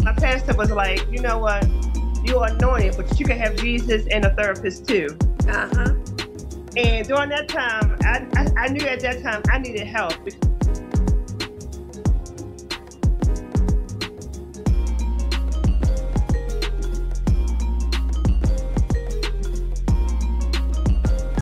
my pastor was like, you know what? You're anointed, but you can have Jesus and a therapist too. Uh-huh. And during that time, I knew at that time I needed help.